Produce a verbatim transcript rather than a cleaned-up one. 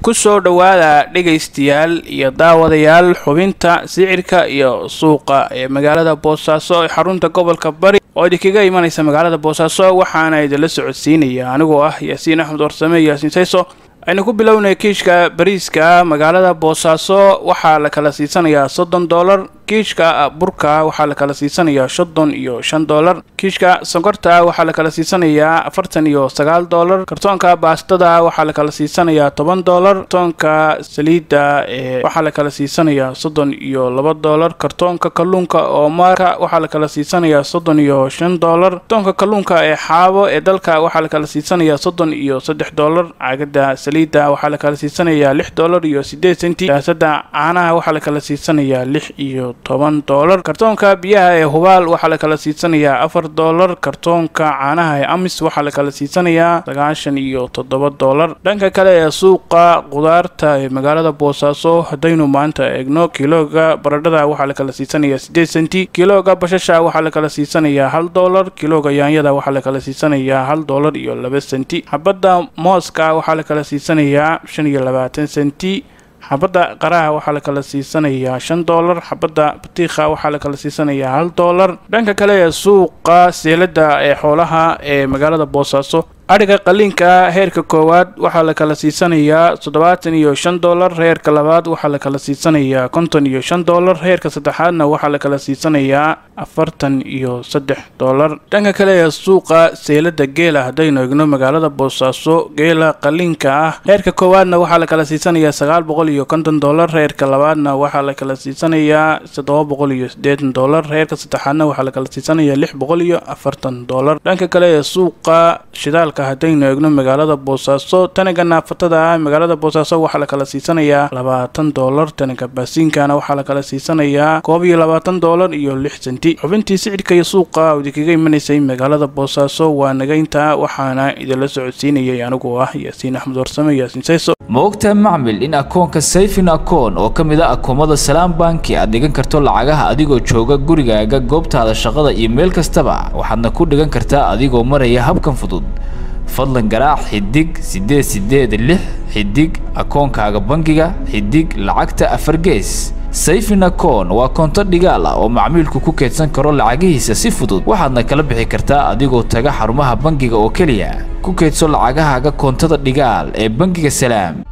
ku soo dhawaada dhageystayaal iyo daawadayaal xubinta sicirka iyo suuqa ee magaalada Boosaaso ee xarunta gobolka Bari oo idinkaga imanaysa magaalada Boosaaso waxaana idin la socodsiinaya anigoo ah Yaasiin Axmed Warsame Yaasiin Sayso aynu ku bilownay kiishka bariiska magaalada Boosaaso waxaa la kala siisanayaa soddon dollar kiishka burka waxaa la kala siisanayaa soddon iyo shan dollar kiishka sonkorta waxaa la kala siisanayaa afartan iyo sagaal dollar kartoonka baastada waxaa la kala siisanayaa toban dollar kartoonka saliida ee waxaa la kala siisanayaa soddon iyo laba dollar kartoonka kalluunka oo marka waxaa la kala siisanayaa soddon iyo shan dollar kartoonka kalluunka ee xaabo ee dalka waxaa la kala siisanayaa soddon iyo saddex dollar caagada saliida waxaa la kala siisanayaa lix dollar iyo sideed senti daasada caanaha waxaa la kala siisanayaa lix iyo toban dollar kartoonka biyaha ee hubaal waxaa la kala siisanayaa afar dollar kartoonka caanaha ee amis waxaa la kala siisanayaa sagaashan iyo toddoba dollar dhanka kale ee suuqa qudaarta ee magaalada Boosaaso hadaynu maanta eegno kiilooga baradhada waxaa la kala siisanayaa sideed senti kiilooga bashasha waxaa la kala siisanayaa hal dollar kiilooga yaanyada waxaa la kala siisanayaa hal dollar iyo laba senti xabada mooska waxaa la kala siisanayaa shan iyo labaatan senti xabada qaraha waxaa la kala siisanayaa shan dollar xabada batiiqa waxaa la kala siisanayaa hal dollar dhanka kale ee suuqa seelada ee xoolaha ee magaalada Boosaaso ariga qaliinka heerka koowaad waxaa la kala siisanayaa toddobaatan iyo shan dollar heerka labaad waxaa la kala siisanayaa konton iyo shan dollar heerka saddexaadna waxaa la kala siisanayaa afartan iyo saddex dollar dhanka kale ee suuqa seelada geela hadaynu eegno magaalada Boosaaso geela qaliinka ah heerka koowaadna waxaa la kala siisanayaa sagaal boqol iyo konton dollar heerka labaadna waxaa la kala siisanayaa toddoba boqol iyo siddeetan dollar heerka saddexaadna waxaa la kala siisanayaa lix boqol iyo afartan dollar dhanka kale ee suuqa shidaalka hadaynu eegno magaalada Boosaaso tanaga naafatada magaalada Boosaaso waxaa la kala siisanayaa labaatan dollar tanaga baasiinkana waxaa la kala siisanayaa koob iyo labaatan dollar iyo lix senti xubintii sicirka iyo suuqa oo idinkaga imanaysay magaalada Boosaaso waa nagaynta waxaana idin la socodsiinayay anigu ah Yaasiin Axmed Warsame Yaasiin Sayso ma ogtahay macmil in akoonka Sayfin akoon oo kamid ah akoomada Salaam Banki aad dhigan karto lacagaha adigoo jooga gurigaaga goobtaada shaqada iyo meel kastaba waxaadna ku dhigan kartaa adigoo maraya habkan fudud fadlan garaac xidig sideed sideed lix xidig akoonkaaga bangiga xidig lacagta afar gees Sayfin akoon waa koonto dhigaal ah oo macmiilku ku keedsan karo lacagihiisa si fudud waxaadna kala bixi kartaa adigoo taga xarumaha bangiga oo kaliya ku keedso lacagahaaga koontada dhigaal ee bangiga Salaam